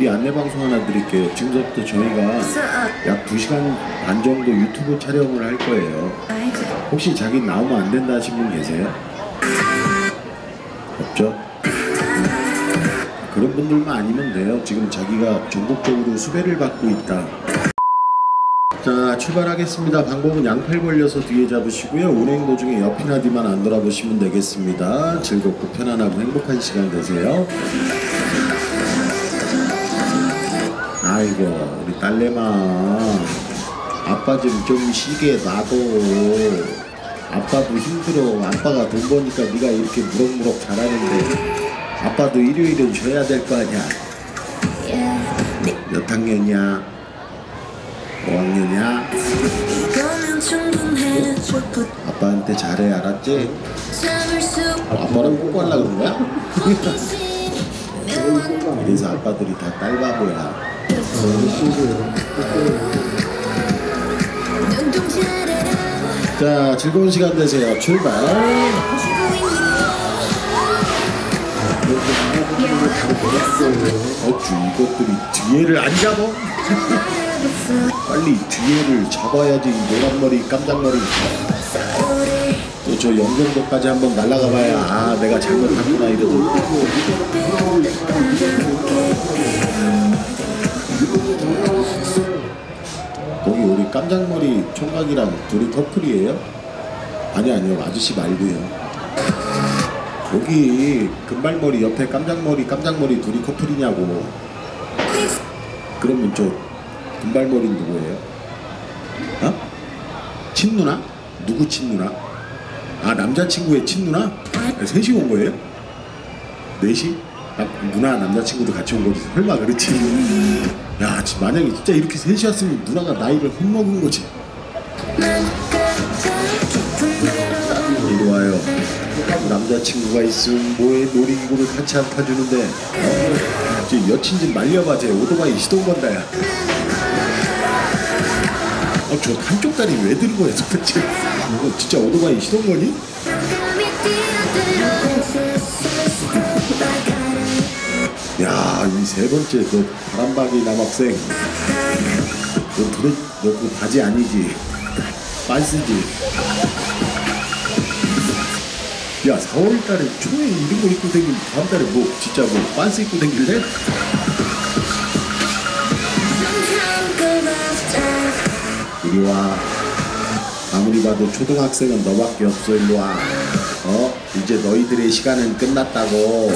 미리 안내 방송 하나 드릴게요. 지금부터 저희가 약 2시간 반 정도 유튜브 촬영을 할 거예요. 혹시 자기 나오면 안 된다 하신 분 계세요? 없죠? 그런 분들만 아니면 돼요. 지금 자기가 전국적으로 수배를 받고 있다. 자, 출발하겠습니다. 방법은 양팔 벌려서 뒤에 잡으시고요. 운행 도중에 옆이나 뒤만 안 돌아보시면 되겠습니다. 즐겁고 편안하고 행복한 시간 되세요. 아이고, 우리 딸내마 아빠 좀 쉬게 놔둬. 아빠도 힘들어. 아빠가 돈 버니까 네가 이렇게 무럭무럭 잘하는데 아빠도 일요일은 쉬어야 될 거 아니야. 몇 학년이야? 5학년이야? 아빠한테 잘해, 알았지? 아빠랑 뽀뽀하려고 그런 거야? 그래서 아빠들이 다 딸바보야. 자, 즐거운 시간 되세요. 출발. 어쭈, 이것들이 뒤에를 안 잡아? 빨리 뒤에를 잡아야지. 노란머리 깜짝머리. 또 저 영종도까지 한번 날아가 봐야 아, 내가 잘못했구나 이러고. 거기 우리 깜짝머리 총각이랑 둘이 커플이에요? 아니요, 아저씨 말고요. 여기 금발머리 옆에 깜짝머리 둘이 커플이냐고. 그러면 저 금발머리 누구예요? 어? 친누나? 누구 친누나? 아, 남자친구의 친누나? 셋이 온 거예요? 넷이? 아, 누나 남자친구도 같이 온 거지. 설마 그렇지? 야, 만약에 진짜 이렇게 셋이 왔으면 누나가 나이를 헛먹은 거지. 이리 와요. 남자친구가 있으면 뭐해. 놀이기구를 같이 안 타주는데 이제 여친 좀 말려봐. 쟤 오토바이 시동 건다. 야, 저 한쪽 다리 왜 들고 해 도대체? 이거 진짜 오토바이 시동 거니? 야, 이 세 번째 너 바람박이 남학생, 너 그 바지 아니지? 빤스지? 야, 4월달에 초에 이런 거 입고 다니면 다음달에 뭐 진짜 뭐 빤스 입고 다닐래? 이리 와. 아무리 봐도 초등학생은 너밖에 없어. 일로 와. 이제 너희들의 시간은 끝났다고.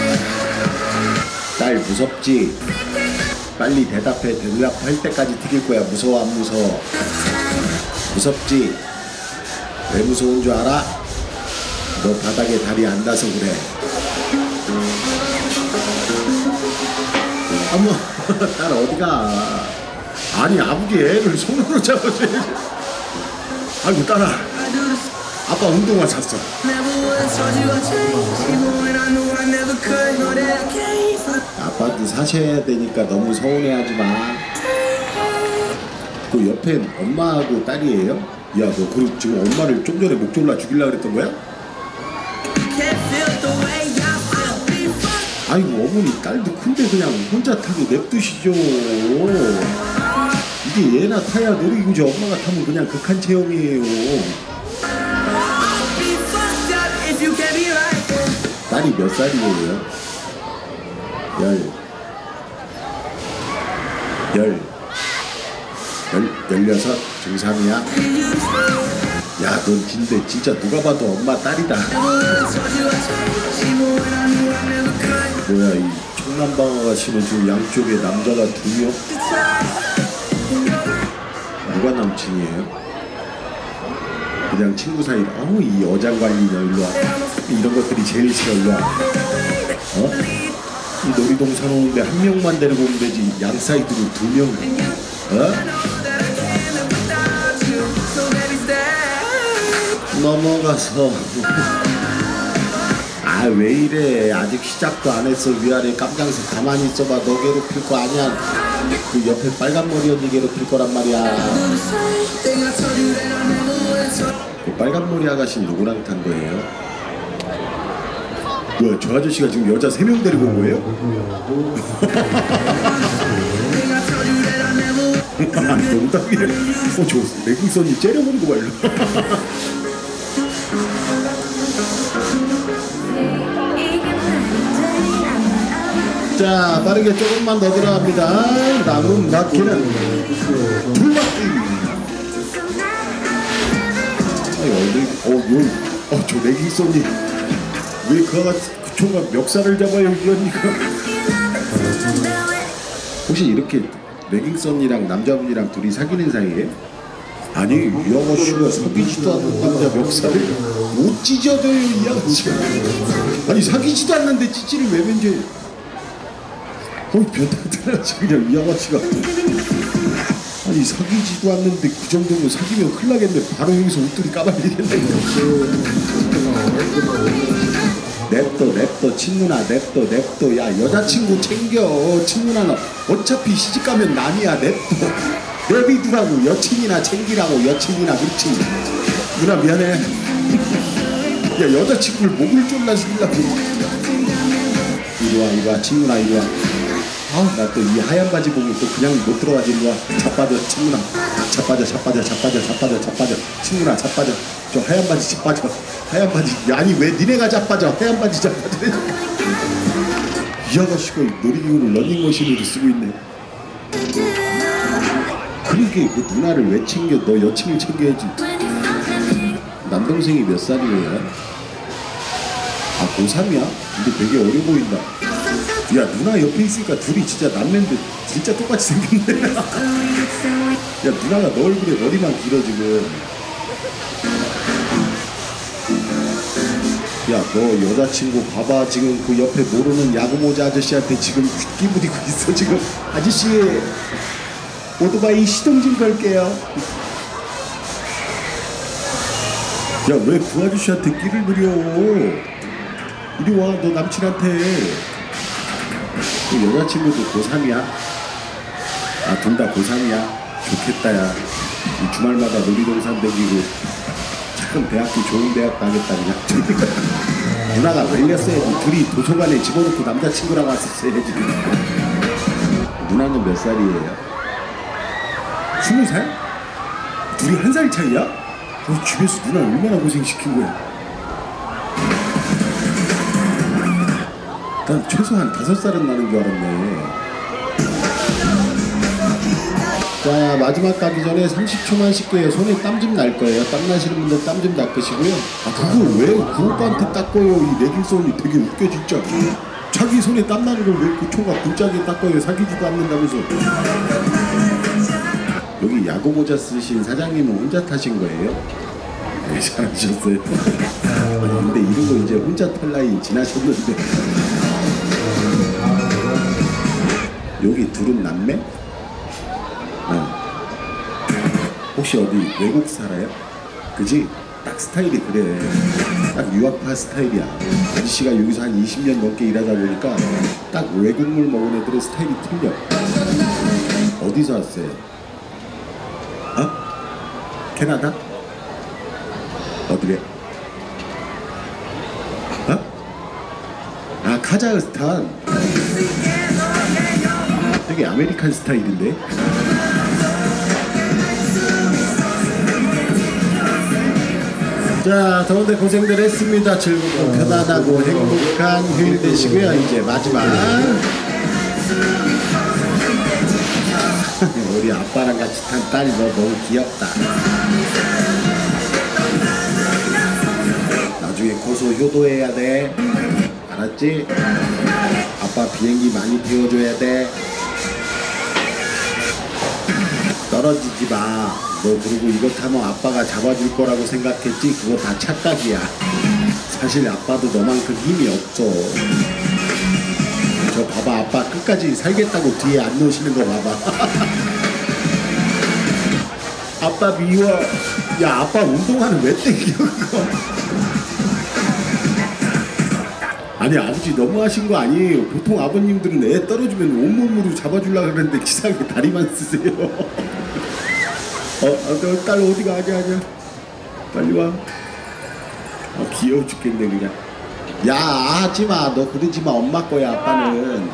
딸 무섭지? 빨리 대답해. 대답할 때까지 튀길 거야. 무서워 안 무서워? 무섭지? 왜 무서운 줄 알아? 너 바닥에 다리 안 닿아서 그래. 어머, 딸 어디가? 아니, 아버지 애를 손으로 잡아줘야지. 아이고, 딸아, 아빠 운동화 샀어. 아빠도 사셔야 되니까 너무 서운해하지 마. 그 옆에 엄마하고 딸이에요? 야, 너 그리고 지금 엄마를 좀 전에 목 졸라 죽이려고 그랬던 거야? 아이고, 어머니 딸도 큰데 그냥 혼자 타고 냅두시죠. 이게 얘나 타야 놀이기구지. 엄마가 타면 그냥 극한 체험이에요. 딸이 몇 살이에요? 16? 중3이야? 야, 넌 진짜 누가 봐도 엄마 딸이다. 뭐야, 이 청남방어가 심은 지금 양쪽에 남자가 2명? 누가 남친이에요? 그냥 친구 사이. 이 어장관리냐. 일로와. 이런 것들이 제일 싫어. 일로와. 이 놀이동산 오는데 한 명만 데리고 오면 되지. 양 사이드로 2명. 넘어가서. 아, 왜 이래. 아직 시작도 안 했어. 위아래 깜장색 가만히 있어봐. 너 괴롭힐 거 아니야. 그 옆에 빨간머리 언니 괴롭힐 거란 말이야. 그 빨간머리 아가씨 누구랑 탄 거예요? 야, 뭐야, 저 아저씨가 지금 여자 3명 데리고 온 거예요? 농담이에요. 저 레깅선이 째려보는 거 봐, 일로. 자, 빠르게 조금만 더 들어갑니다. 남은 바퀴는 두 바퀴. 저 레깅선이 왜 그가 총각 멱살을 잡아요, 이러니까. 혹시 이렇게 레깅선이랑 남자분이랑 둘이 사귀는 사이에? 아니, 이 아가씨가 사귀지도 않는 남자 멱살을 못 찢어져요, 이 아가씨가. 아니, 사귀지도 않는데 찢지를 왜 맨제. 변태들하지 그냥 이 아가씨가. 아니, 사귀지도 않는데 그 정도면 사귀면 큰일 나겠네. 바로 여기서 옷들이 까발리겠네. 냅둬 친누나, 냅둬. 야, 여자친구 챙겨. 친누나는 어차피 시집가면 남이야. 냅둬. 내비두라고. 여친이나 챙기라고. 여친이나. 그렇지. 누나 미안해. 야, 여자친구를 목을 졸라 죽이려고. 이리와 친누나, 이리와. 나 또 이 하얀 바지 보고 또 그냥 못 들어가지. 이리와. 자빠져 친누나. 자빠져 친누나. 자빠져. 저 하얀 바지 자빠져. 하얀 바지. 아니, 왜 니네가 자빠져. 하얀 바지 자빠져. 이 아가씨가 놀이기구를 러닝머신으로 쓰고 있네. 그러게 그 누나를 왜 챙겨. 너 여친을 챙겨야지. 남동생이 몇 살이에요? 고3이야? 근데 되게 어려 보인다. 야, 누나 옆에 있으니까 둘이 진짜 남매인데 진짜 똑같이 생겼네. 야, 누나가 너 얼굴에 머리만 길어 지금. 야, 너 여자친구 봐봐. 지금 그 옆에 모르는 야구모자 아저씨한테 지금 귀 부리고 있어. 지금 아저씨 오토바이 시동 좀 걸게요. 야, 왜 그 아저씨한테 끼를 부려. 이리 와, 너 남친한테. 그 여자친구도 고3이야? 둘 다 고3이야? 좋겠다. 야, 이 주말마다 놀이동산 다니고 참 대학교 좋은 대학 가겠다 그냥. 누나가 말렸어야지. 둘이 도서관에 집어넣고 남자친구랑 왔었어야지. 누나는 몇 살이에요? 20살? 둘이 1살 차이야? 집에서 누나 얼마나 고생시킨 거야. 난 최소한 5살은 나는 줄 알았네. 자, 마지막 가기 전에 30초만 씻게요. 손에 땀 좀 날 거예요. 땀 나시는 분들 땀 좀 닦으시고요. 그걸 왜 그 오빠한테 닦아요? 이 레깅선이 되게 웃겨 진짜. 자기 손에 땀 나는 걸 왜 그 총각 분짜게 닦아요? 사귀지도 않는다면서. 여기 야구 모자 쓰신 사장님은 혼자 타신 거예요? 네, 잘하셨어요. 근데 이런 거 이제 혼자 탈 나이 지나셨는데. 여기 둘은 남매? 혹시 어디 외국 살아요? 그지? 딱 스타일이 그래. 딱 유학파 스타일이야. 아저씨가 여기서 한 20년 넘게 일하다 보니까 딱 외국물 먹은 애들의 스타일이 틀려. 어디서 왔어요? 캐나다? 어디래? 카자흐스탄. 되게 아메리칸 스타일인데. 자, 더운데 고생들 했습니다. 즐겁고 편안하고 행복한 휴일 되시고요. 이제 마지막 우리 아빠랑 같이 탄 딸이 너 너무 귀엽다. 나중에 고소 효도해야 돼. 알았지? 아빠 비행기 많이 태워줘야 돼. 떨어지지 마. 너 그리고 이거 타면 아빠가 잡아줄 거라고 생각했지? 그거 다 착각이야. 사실 아빠도 너만큼 힘이 없어. 저 봐봐, 아빠 끝까지 살겠다고 뒤에 안 놓으시는 거 봐봐. 아빠 미워. 야, 아빠 운동화는 왜 땡겨 그거. 아니, 아버지 너무하신 거 아니에요. 보통 아버님들은 애 떨어지면 온몸으로 잡아주려고 그러는데 치사하게 다리만 쓰세요. 딸 어디가? 아니야. 빨리 와. 귀여워 죽겠네 그냥. 야 하지마 너 그러지마 엄마 거야 아빠는.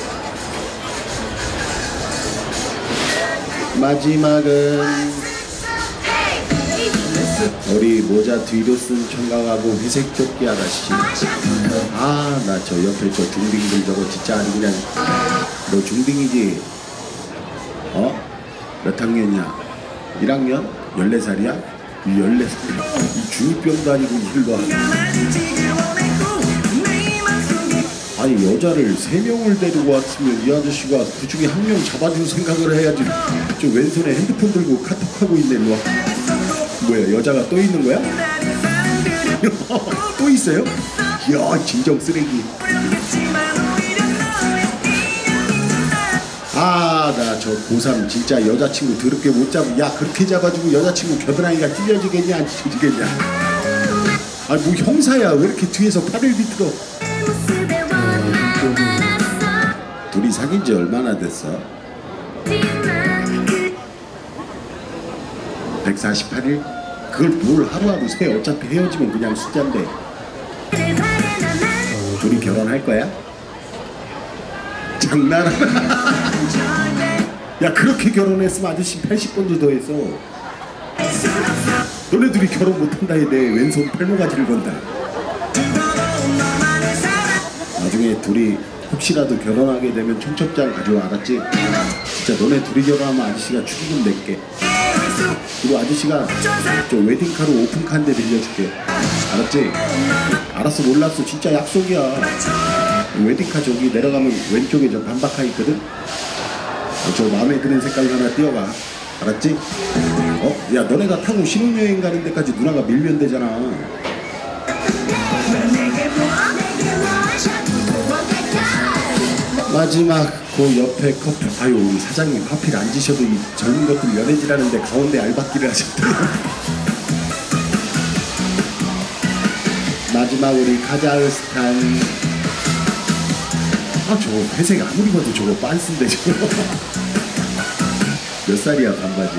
마지막은 우리 모자 뒤로 쓴 청각하고 회색 조끼 아가씨. 아 나 저 옆에 저 중딩들 저거 진짜 아주 그냥. 너 중딩이지? 어? 몇 학년이야? 1학년? 14살이야? 이 14살 이 중2병도 아니고 일로 와. 아니 여자를 3명을 데리고 왔으면 이 아저씨가 그 중에 한 명 잡아줄 생각을 해야지. 저 왼손에 핸드폰 들고 카톡하고 있네. 일로 와. 뭐야 여자가 또 있는 거야? 또 있어요? 이야 진정 쓰레기. 아 나 저 고3 진짜 여자친구 더럽게 못 잡고. 야 그렇게 잡아주고 여자친구 겨드랑이가 찢어지겠냐 안 찢어지겠냐. 아니 뭐 형사야 왜 이렇게 뒤에서 팔을 비틀어. 둘이 사귄 지 얼마나 됐어? 148일? 그걸 뭘 하루하루 세. 어차피 헤어지면 그냥 숫자인데. 둘이 결혼할 거야? 장난하나? 야 그렇게 결혼했으면 아저씨 80번도 더 했어. 너네 둘이 결혼 못한다 해. 내 왼손 팔모가지를 건다. 나중에 둘이 혹시라도 결혼하게 되면 청첩장 가져와. 알았지? 진짜 너네 둘이 결혼하면 아저씨가 축의금 낼게. 그리고 아저씨가 저 웨딩카로 오픈카 한 대 빌려줄게. 알았지? 알았어 몰랐어 진짜 약속이야. 웨딩카 저기 내려가면 왼쪽에 저 반바카 있거든? 저 마음에 드는 색깔 하나 띄워가. 알았지? 어? 야 너네가 타고 신혼여행 가는 데까지 누나가 밀면 되잖아. 마지막 그 옆에 커플. 아유 우리 사장님 하필 앉으셔도 이 젊은 것들 연애질하는데 가운데 알박기를 하셨더니. 마지막 우리 카자흐스탄. 아 저거 회색 아무리 봐도 저거 빤스인데 저거. 몇 살이야 반바지?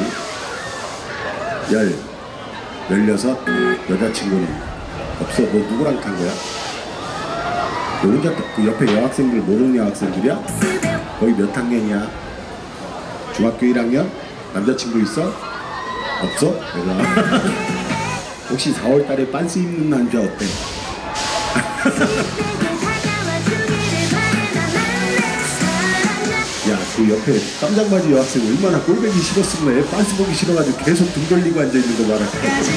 16? 여자친구는 없어. 너 누구랑 탄 거야? 너 혼자 그 옆에 여학생들 모르는 여학생들이야? 거기 몇 학년이야? 중학교 1학년? 남자친구 있어? 없어? 내가 혹시 4월달에 빤스 입는 남자 어때? 야 그 옆에 깜장바지 여학생 얼마나 꼴보기 싫었으면 애 빤스 보기 싫어가지고 계속 등 돌리고 앉아있는 거 봐라.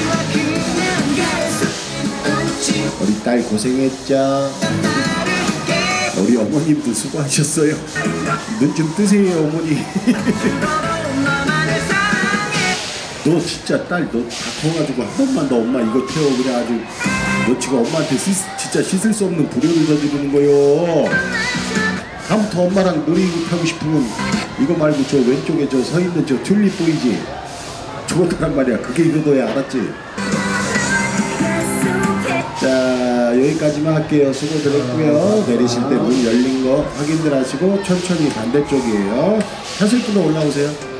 우리 딸 고생했죠? 우리 어머님도 수고하셨어요. 눈 좀 뜨세요 어머니. 너 진짜 딸 너 다 커가지고 한 번만 더 엄마 이거 태워. 그래 아주 너 지금 엄마한테 진짜 씻을 수 없는 불효를 저지르는 거요. 다음부터 엄마랑 놀이기구 타고 싶으면 이거 말고 저 왼쪽에 저 서있는 저 튤립 보이지? 저거 타란 말이야. 그게 이거도야. 알았지? 자 여기까지만 할게요. 수고들 했고요. 내리실 때 문 열린 거 확인들 하시고 천천히 반대쪽이에요. 타실 분은 올라오세요.